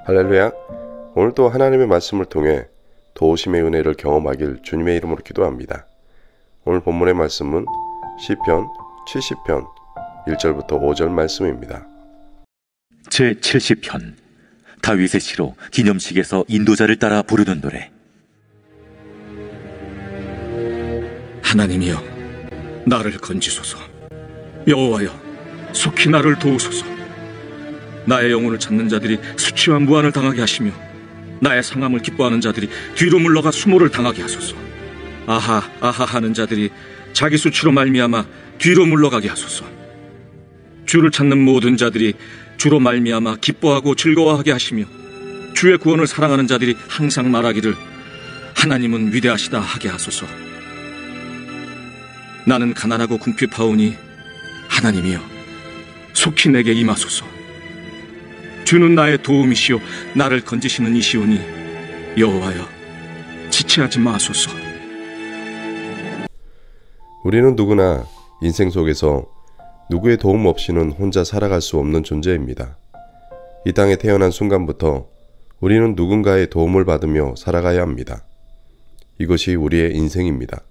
할렐루야. 오늘도 하나님의 말씀을 통해 도우심의 은혜를 경험하길 주님의 이름으로 기도합니다. 오늘 본문의 말씀은 시편 70편 1절부터 5절 말씀입니다. 제70편 다윗의 시로 기념식에서 인도자를 따라 부르는 노래. 하나님이여, 나를 건지소서. 여호와여, 속히 나를 도우소서. 나의 영혼을 찾는 자들이 수치와 무한을 당하게 하시며 나의 상함을 기뻐하는 자들이 뒤로 물러가 수모를 당하게 하소서. 아하 아하 하는 자들이 자기 수치로 말미암아 뒤로 물러가게 하소서. 주를 찾는 모든 자들이 주로 말미암아 기뻐하고 즐거워하게 하시며 주의 구원을 사랑하는 자들이 항상 말하기를 하나님은 위대하시다 하게 하소서. 나는 가난하고 궁핍하오니 하나님이여, 속히 내게 임하소서. 주는 나의 도움이시오 나를 건지시는 이시오니 여호와여, 지체하지 마소서. 우리는 누구나 인생 속에서 누구의 도움 없이는 혼자 살아갈 수 없는 존재입니다. 이 땅에 태어난 순간부터 우리는 누군가의 도움을 받으며 살아가야 합니다. 이것이 우리의 인생입니다.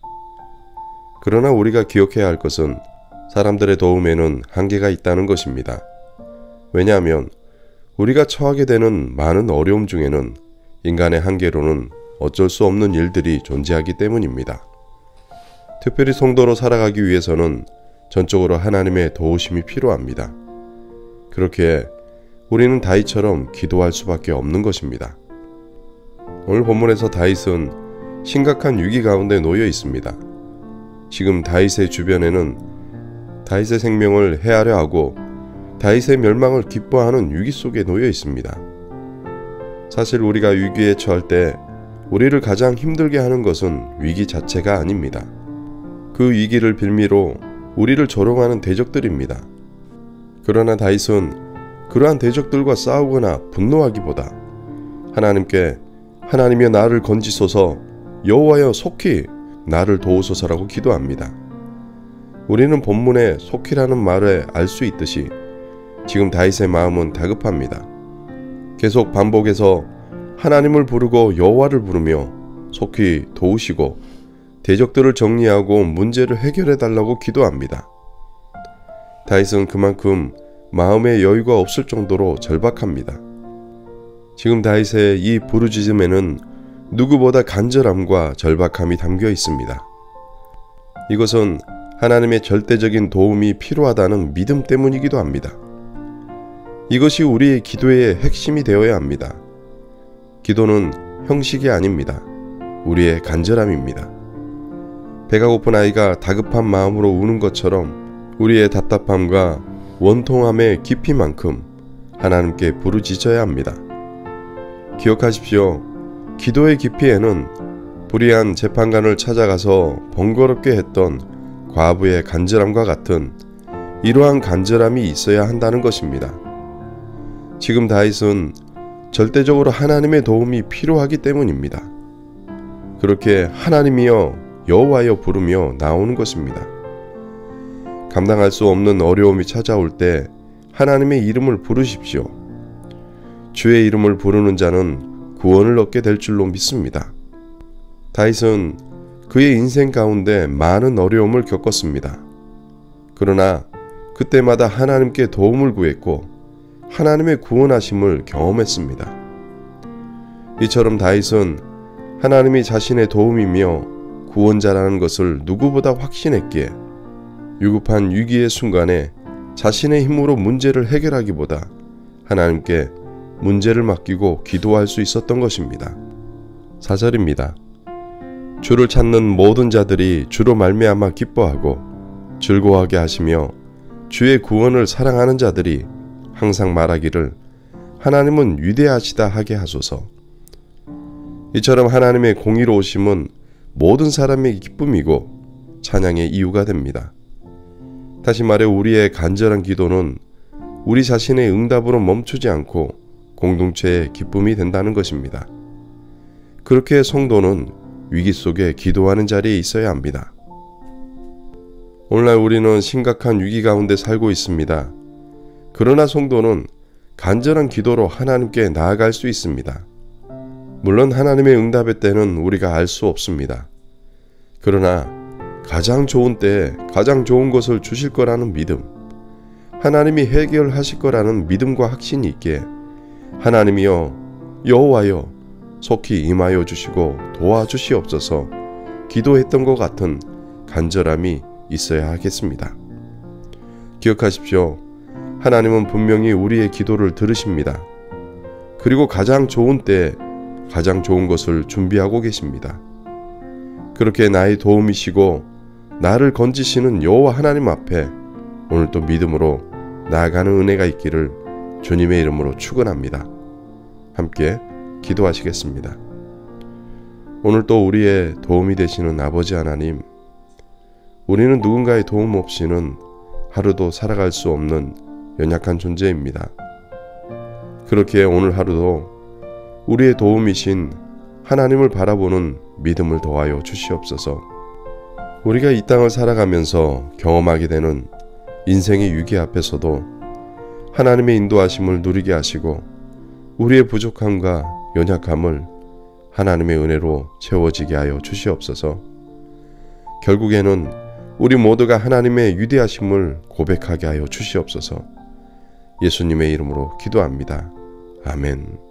그러나 우리가 기억해야 할 것은 사람들의 도움에는 한계가 있다는 것입니다. 왜냐하면 우리가 처하게 되는 많은 어려움 중에는 인간의 한계로는 어쩔 수 없는 일들이 존재하기 때문입니다. 특별히 성도로 살아가기 위해서는 전적으로 하나님의 도우심이 필요합니다. 그렇기에 우리는 다윗처럼 기도할 수밖에 없는 것입니다. 오늘 본문에서 다윗은 심각한 위기 가운데 놓여 있습니다. 지금 다윗의 주변에는 다윗의 생명을 해하려 하고 다윗의 멸망을 기뻐하는 위기 속에 놓여 있습니다. 사실 우리가 위기에 처할 때 우리를 가장 힘들게 하는 것은 위기 자체가 아닙니다. 그 위기를 빌미로 우리를 조롱하는 대적들입니다. 그러나 다윗은 그러한 대적들과 싸우거나 분노하기보다 하나님께 하나님이여 나를 건지소서, 여호와여 속히 나를 도우소서라고 기도합니다. 우리는 본문의 속히라는 말에 알 수 있듯이 지금 다윗의 마음은 다급합니다. 계속 반복해서 하나님을 부르고 여호와를 부르며 속히 도우시고 대적들을 정리하고 문제를 해결해 달라고 기도합니다. 다윗은 그만큼 마음의 여유가 없을 정도로 절박합니다. 지금 다윗의 이 부르짖음에는 누구보다 간절함과 절박함이 담겨 있습니다. 이것은 하나님의 절대적인 도움이 필요하다는 믿음 때문이기도 합니다. 이것이 우리의 기도의 핵심이 되어야 합니다. 기도는 형식이 아닙니다. 우리의 간절함입니다. 배가 고픈 아이가 다급한 마음으로 우는 것처럼 우리의 답답함과 원통함의 깊이만큼 하나님께 부르짖어야 합니다. 기억하십시오. 기도의 깊이에는 불의한 재판관을 찾아가서 번거롭게 했던 과부의 간절함과 같은 이러한 간절함이 있어야 한다는 것입니다. 지금 다윗은 절대적으로 하나님의 도움이 필요하기 때문입니다. 그렇게 하나님이여 여호와여 부르며 나오는 것입니다. 감당할 수 없는 어려움이 찾아올 때 하나님의 이름을 부르십시오. 주의 이름을 부르는 자는 구원을 얻게 될 줄로 믿습니다. 다윗은 그의 인생 가운데 많은 어려움을 겪었습니다. 그러나 그때마다 하나님께 도움을 구했고 하나님의 구원하심을 경험했습니다. 이처럼 다윗은 하나님이 자신의 도움이며 구원자라는 것을 누구보다 확신했기에 위급한 위기의 순간에 자신의 힘으로 문제를 해결하기보다 하나님께 문제를 맡기고 기도할 수 있었던 것입니다. 4절입니다. 주를 찾는 모든 자들이 주로 말미암아 기뻐하고 즐거워하게 하시며 주의 구원을 사랑하는 자들이 항상 말하기를 하나님은 위대하시다 하게 하소서. 이처럼 하나님의 공의로우심은 모든 사람의 기쁨이고 찬양의 이유가 됩니다. 다시 말해 우리의 간절한 기도는 우리 자신의 응답으로 멈추지 않고 공동체의 기쁨이 된다는 것입니다. 그렇게 성도는 위기 속에 기도하는 자리에 있어야 합니다. 오늘날 우리는 심각한 위기 가운데 살고 있습니다. 그러나 성도는 간절한 기도로 하나님께 나아갈 수 있습니다. 물론 하나님의 응답의 때는 우리가 알 수 없습니다. 그러나 가장 좋은 때에 가장 좋은 것을 주실 거라는 믿음, 하나님이 해결하실 거라는 믿음과 확신이 있기에 하나님이여 여호와여 속히 임하여 주시고 도와주시옵소서 기도했던 것 같은 간절함이 있어야 하겠습니다. 기억하십시오. 하나님은 분명히 우리의 기도를 들으십니다. 그리고 가장 좋은 때에 가장 좋은 것을 준비하고 계십니다. 그렇게 나의 도움이시고 나를 건지시는 여호와 하나님 앞에 오늘도 믿음으로 나아가는 은혜가 있기를 주님의 이름으로 축원합니다. 함께 기도하시겠습니다. 오늘도 우리의 도움이 되시는 아버지 하나님, 우리는 누군가의 도움 없이는 하루도 살아갈 수 없는 연약한 존재입니다. 그렇기에 오늘 하루도 우리의 도움이신 하나님을 바라보는 믿음을 더하여 주시옵소서. 우리가 이 땅을 살아가면서 경험하게 되는 인생의 위기 앞에서도 하나님의 인도하심을 누리게 하시고 우리의 부족함과 연약함을 하나님의 은혜로 채워지게 하여 주시옵소서. 결국에는 우리 모두가 하나님의 위대하심을 고백하게 하여 주시옵소서. 예수님의 이름으로 기도합니다. 아멘.